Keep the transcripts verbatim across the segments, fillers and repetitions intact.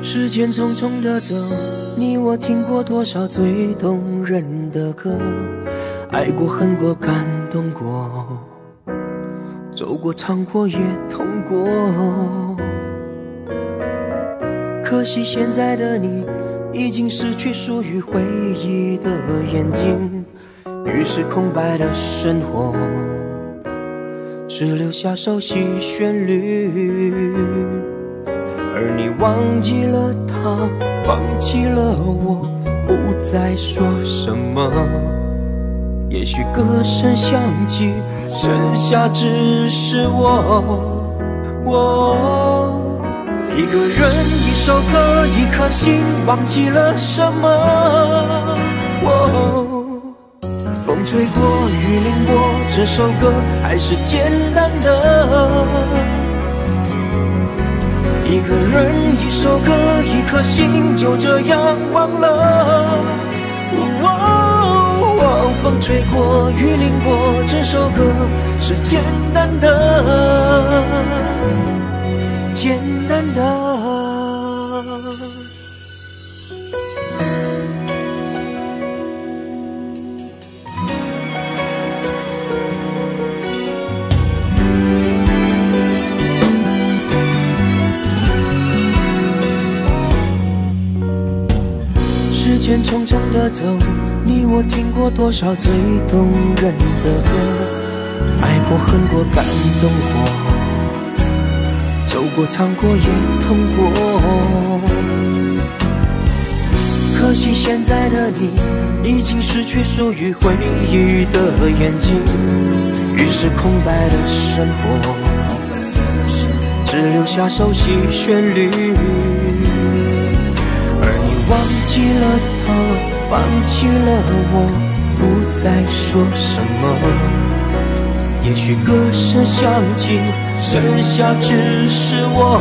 时间匆匆地走，你我听过多少最动人的歌，爱过恨过感动过，走过唱过也痛过。可惜现在的你已经失去属于回忆的眼睛，于是空白的生活只留下熟悉旋律。而你忘记了他，放弃了我，不再说什么。也许歌声响起，剩下只是我。我一个人，一首歌，一颗心，忘记了什么。我风吹过，雨淋过，这首歌还是简单的。一个人，一首歌，一颗心，就这样忘了。哦哦，风吹过，雨淋过，这首歌是简单的，简单的。时间匆匆地走，你我听过多少最动人的歌，爱过恨过感动过，走过唱过也痛过。可惜现在的你已经失去属于回忆的眼睛，于是空白的生活只留下熟悉旋律。忘记了他，放弃了我，不再说什么。也许歌声响起，剩下只是我。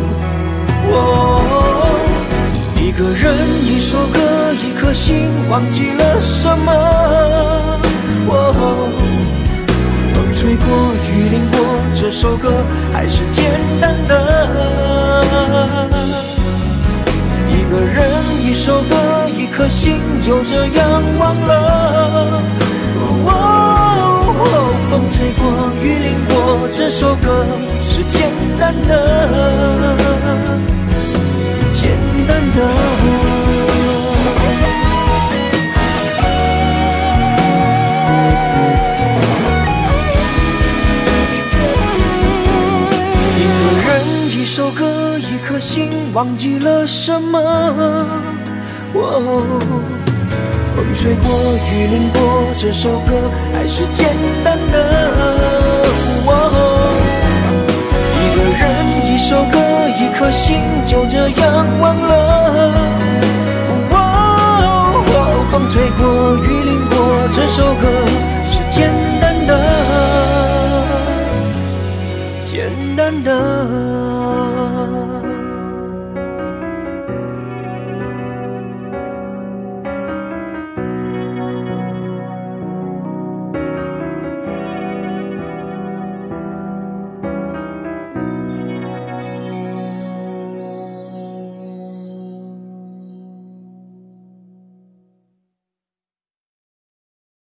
我一个人，一首歌，一颗心，忘记了什么。我风吹过，雨淋过，这首歌还是简单的。一个人，一首歌，一颗心，就这样忘了。哦哦，风吹过，雨淋过，这首歌是简单的，简单的。一个人，一首歌，一颗心，忘记了什么。哦，风吹过，雨淋过，这首歌还是简单的。哦，一个人，一首歌，一颗心，就这样忘了。